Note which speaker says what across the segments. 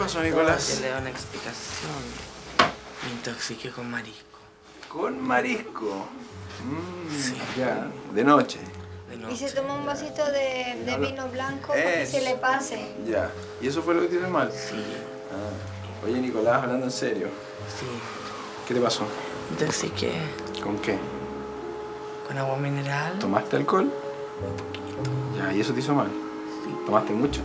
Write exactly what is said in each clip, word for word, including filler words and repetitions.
Speaker 1: pasó, Nicolás?
Speaker 2: Que le da una explicación. Me intoxiqué con marisco.
Speaker 1: Con marisco. Mm,
Speaker 2: Sí.
Speaker 1: Ya, de noche.
Speaker 2: De noche.
Speaker 3: Y se toma un vasito de, de vino blanco para que
Speaker 1: Es.
Speaker 3: se le pase.
Speaker 1: Ya. ¿Y eso fue lo que te hizo mal?
Speaker 2: Sí,
Speaker 1: Ah. Oye, Nicolás, hablando en serio,
Speaker 2: sí.
Speaker 1: ¿qué te pasó?
Speaker 2: Me intoxiqué
Speaker 1: ¿Con qué?
Speaker 2: con agua mineral.
Speaker 1: ¿Tomaste alcohol? Ya, ¿y eso te hizo mal?
Speaker 2: Sí.
Speaker 1: ¿Tomaste mucho?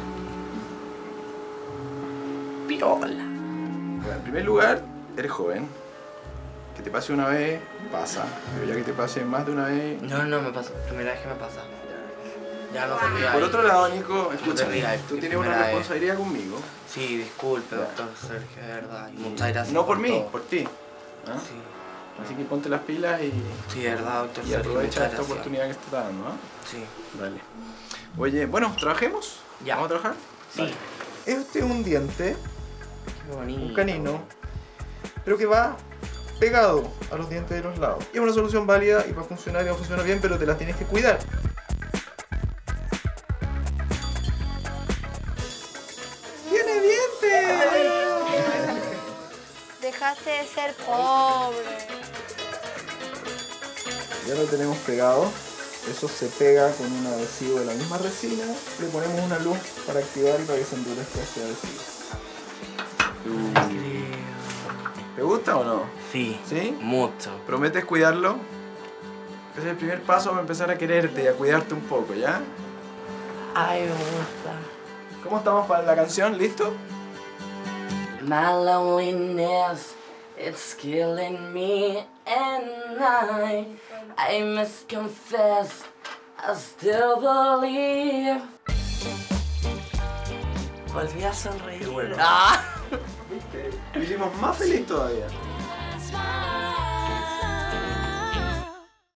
Speaker 2: Piola.
Speaker 1: Bueno, en primer lugar, eres joven. Que te pase una vez, pasa. Pero ya que te pase más de una vez...
Speaker 2: No, no, me pasa. Primera vez que me pasa. Ya no te rías.
Speaker 1: Por otro lado, Nico,
Speaker 2: te
Speaker 1: escúchame,
Speaker 2: rías,
Speaker 1: tú
Speaker 2: que
Speaker 1: tienes una
Speaker 2: primera vez.
Speaker 1: responsabilidad conmigo.
Speaker 2: Sí, disculpe, doctor Sergio, de verdad. Y muchas gracias.
Speaker 1: No por mí,
Speaker 2: todo.
Speaker 1: por ti. ¿Ah?
Speaker 2: Sí.
Speaker 1: Así que ponte las pilas y,
Speaker 2: Sí, de verdad, doctor
Speaker 1: y
Speaker 2: Sergio.
Speaker 1: aprovecha
Speaker 2: muchas
Speaker 1: esta
Speaker 2: gracias.
Speaker 1: oportunidad que te está dando, ¿ah?
Speaker 2: Sí.
Speaker 1: Vale. Oye, bueno, ¿trabajemos?
Speaker 2: Ya.
Speaker 1: ¿Vamos a trabajar?
Speaker 2: Sí.
Speaker 1: Este es un diente,
Speaker 2: Qué bonito.
Speaker 1: un canino, pero que va pegado a los dientes de los lados. Y es una solución válida y va a funcionar y va a funcionar bien, pero te la tienes que cuidar. ¡Tiene dientes!
Speaker 3: Dejaste de ser pobre.
Speaker 1: Ya lo tenemos pegado. Eso se pega con un adhesivo de la misma resina. Le ponemos una luz para activar y para que se endurezca ese adhesivo. ¿Te gusta o no?
Speaker 2: Sí.
Speaker 1: ¿Sí?
Speaker 2: Mucho.
Speaker 1: ¿Prometes cuidarlo? Ese es el primer paso para empezar a quererte y a cuidarte un poco, ¿ya?
Speaker 2: Ay, me gusta.
Speaker 1: ¿Cómo estamos para la canción? ¿Listo?
Speaker 2: My loneliness, it's killing me, and I, I must confess, I still believe. Volví a sonreír.
Speaker 1: Qué bueno.
Speaker 2: Ah.
Speaker 1: Lo hicimos más feliz todavía.